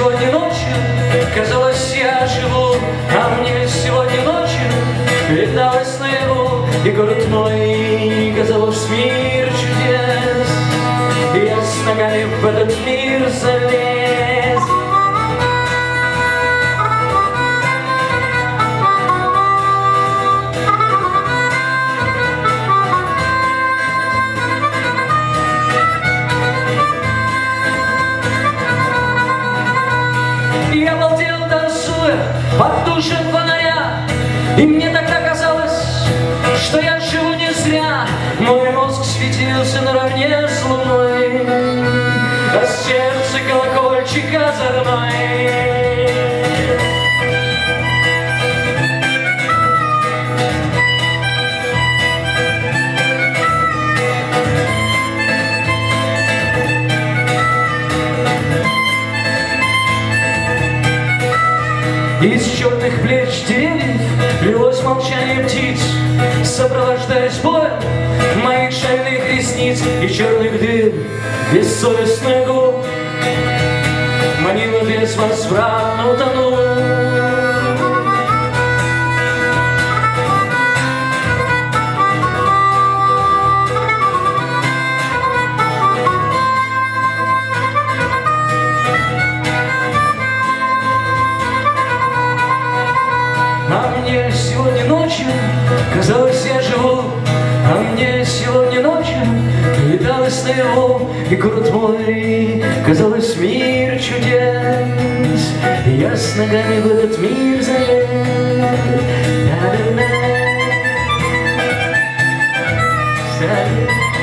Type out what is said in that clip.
сегодня ночью казалось, я живу, а мне сегодня ночью видалось наяву, и город мой казалось мир чудес, и я с ногами в этот мир залез. Я обалдел, танцуя под душем фонаря, и мне тогда казалось, что я живу не зря. Мой мозг светился наравне с луной, а сердце колокольчик озорной. Из черных плеч деревьев лилось молчание птиц, сопровождаясь боем моих шальных ресниц и черных дыр бессовестных губ. Манила безвозвратно утонул. А мне сегодня ночью казалось, я живу, а мне сегодня ночью видалось наяву, и город мой казалось мир чудес, и я с ногами в этот мир залез. Да-да-да.